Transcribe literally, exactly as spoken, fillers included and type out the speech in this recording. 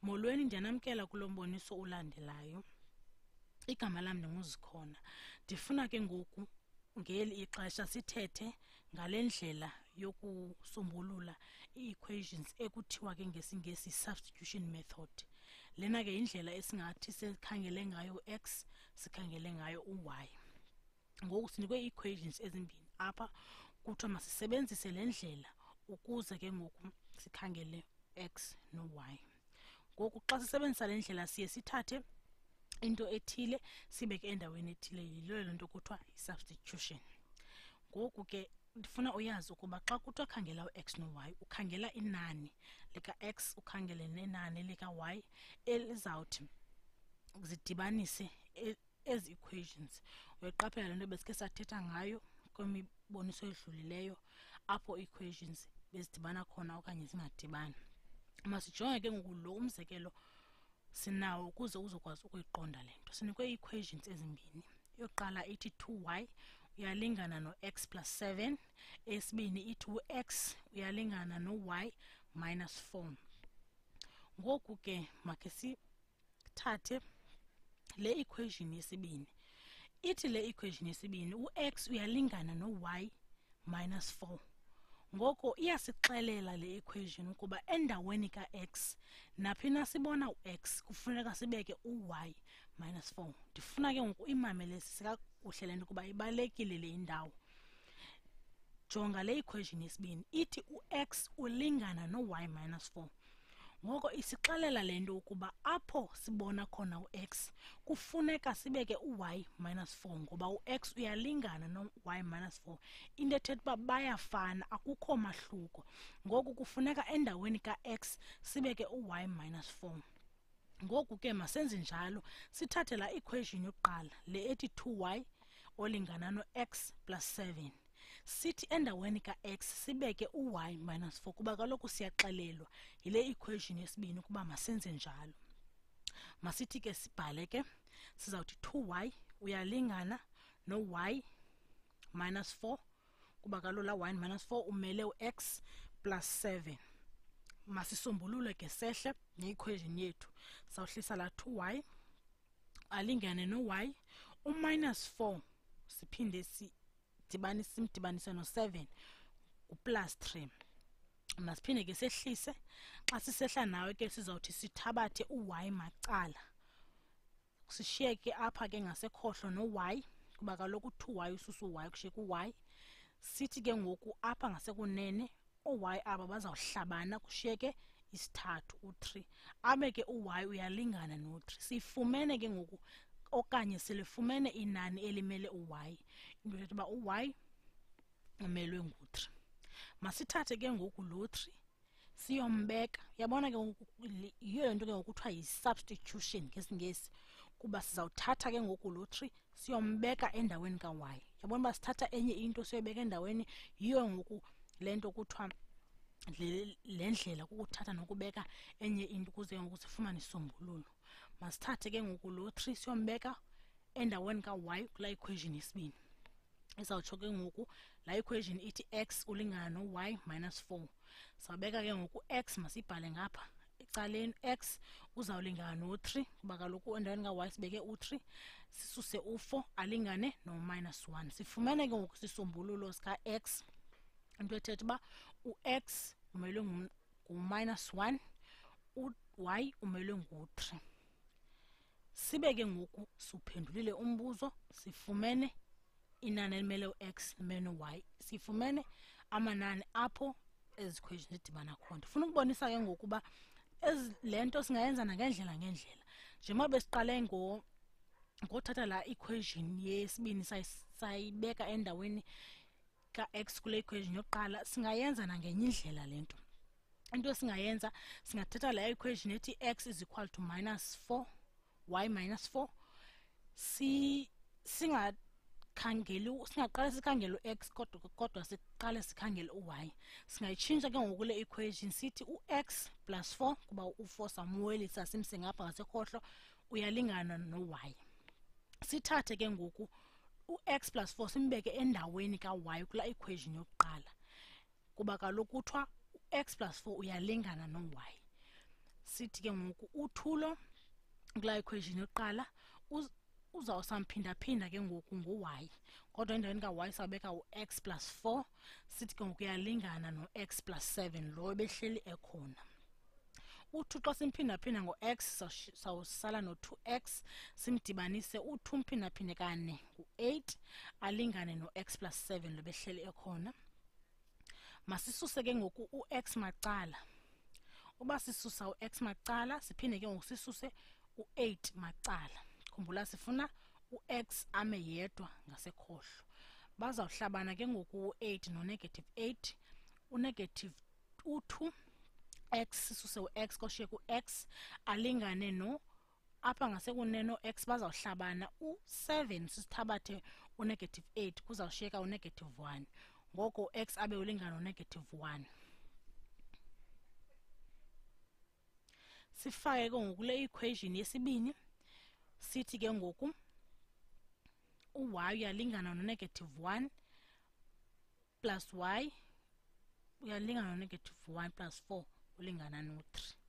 Molweni, ndiyanamkela kulo mboniso ulandelayo. Igama lam ndinguZikhona. Ndifuna ke ngoku ngeli ixesha sithethe ngale ndlela yokusombulula ii-equations ekuthiwa ke ngesingesi substitution method. Lena ke indlela esingathi sikhangele ngayo u-x sikhangele ngayo u-y. Ngoku sinikwe ii-equations ezimbini apha, kuthiwa masisebenzise le ndlela ukuze ke ngoku sikhangele x no-y. Ngoku xa sisebenzisa le ndlela siye sithathe into ethile sibeke endaweni ethile, yiyo le nto kuthiwa yi-substitution. Ngoku ke ndifuna uyazi ukuba xa kuthiwa khangela u-x no-y, ukhangela inani lika-x ukhangele nenani lika-y elizawuthi zidibanise ezi equations. Uyayiqaphela le nto besike sathetha ngayo kwimiboniso edlulileyo apho equations bezidibana khona okanye zingadibani. Masijonge ke ngoku lo umzekelo sinawo ukuze uzokwazi ukuyiqonda le nto. Sinikwe ii-equations ezimbini. Yokuqala ithi two y uyalingana no-x plus seven, esibini ithi u-x uyalingana no-y minus four. Ngoku ke makhe sithathe le equation yesibini. Ithi le equation yesibini u-x uyalingana no-y minus four. Ngoko iyasixelela le equation ukuba endaweni ka-x naphi na sibona u-x kufuneka sibeke u-y minus four. Ndifuna ke ngoku imamelesi kakuhle le nto ukuba ibalulekile le indawo. Jonga le equation yesibini ithi u-x ulingana no-y minus four. Ngoko isixelela le nto ukuba apho sibona khona u-x kufuneka sibeke u-y minus four ngoba u-x uyalingana no-y minus four. Into ethetha uba bayafana, akukho mahluko. Ngoku kufuneka endaweni ka-x sibeke u-y minus four. Ngoku ke masenze njalo, sithathe la equation yokuqala le ethi two y olingana no-x plus seven. Sithi endaweni ka-x sibeke u-y minus four kuba kaloku siyaxelelwa yile equation yesibini ukuba masenze njalo. Masithi ke sibhale ke, sizawuthi two y uyalingana no-y minus four kuba kaloku la y minus four umele u-x plus seven. Masisombulule ke sehle ne-equation yethu. Sawuhlisa la two y alingane no-y, u-minus four siphinde si dibanise simdibanise no-seven u-plus three. Masiphinde ke sehlise. Xa sisehla nawe ke sizawuthi sithabathe u-y macala, sishiyeke apha ke ngasekhohlo no-y kuba kaloku two y ususa u-y kushiyeka u-y. Sithi ke ngoku apha ngasekunene u-y aba bazawuhlabana kushiyeke isithathu u-three. Abe ke u-y uyalingana no-three. Sifumene ke ngoku okanye silifumene inani elimele u-y. Into ethetha uba u-y umelwe ngu-three. Masithathe ke ngoku lo three siyombeka. Yabona ke ngoku yiyo le nto ke ngoku kuthiwa yi-substitution ngesingesi, kuba sizawuthatha ke ngoku lo three siyombeka endaweni ka-y. Yabona uba sithatha enye into siyobeka endaweni, yiyo ngoku le nto kuthiwa le ndlela kukuthatha nokubeka enye into ukuze ngoku sifumane isombululo. Masithathe ke ngoku lo three siyombeka endaweni ka-y kula equation yesibini. Izawutsho ke ngoku la equation ithi x ulingana no-y minus four. Sawubeka ke ngoku x masibhale ngapha ecaleni, x uzawulingana no-three kuba kaloku endaweni ka-y sibeke u-three, sisuse u-four alingane no-minus one. Sifumene ke ngoku isisombululo sika-x, into ethetha uba u-x umelwe ngu-minus one, u-y umelwe ngu-three. Sibe ke ngoku suphendulile umbuzo, sifumene inani elimele u-x limele u-y, sifumene amanani apho ezi equations zidibana khona. Ndifuna ukubonisa ke ngoku uba le nto singayenza nangendlela ngendlela. Njengoba besiqale ngothatha la equation yesibini sayibeka endaweni ka-x kule equation yokuqala, singayenza nangenye indlela le nto. Into esingayenza, singathatha la equation ethi x is equal to minus four, y minus four, si singakhangeli singaqala sikhangele u-x kodwa kodwa siqale sikhangele u-y. Singayitshintsha ke ngoku le equation sithi u-x plus four kuba u-four samwelisa simse ngapha ngasekhohlo uyalingana no-y. Sithathe ke ngoku u-x plus four simbeke endaweni ka-y kula equation yokuqala kuba kaloku kuthiwa u-x plus four uyalingana no-y. sithi ke ngoku uthulo kula equation yokuqala uzawusamphinda phinda ke ngoku ngo-y, kodwa endaweni ka-y sawubeka u-x plus four, sithi ke ngoku uyalingana no-x plus seven lo ebehleli ekhona. u-two xa simphinda phinda ngo-x sawusala no-two x, simdibanise u-two mphinda phinde kane ngu-eight alingane no-x plus seven lo behleli ekhona. Masisuse ke ngoku u-x macala, uba sisusa u-x macala siphinde ke ngoku sisuse u-eight macala. Khumbula sifuna u-x ame yedwa ngasekhohlo. Bazawuhlabana ke ngoku u-eight no-negative eight, u-negative u-two x sisuse u-x koshiye ku-x alingane no apha ngasekunene x bazawuhlabana u-seven sisithabathe u-negative eight kuzawushiyeka u-negative one, ngoko x abe ulingana no-negative one. Sifake ke ngoku le equation yesibini, sithi ke ngoku u-y uyalingana no-negative one plus y uyalingana no-negative one plus four ulingana no-three.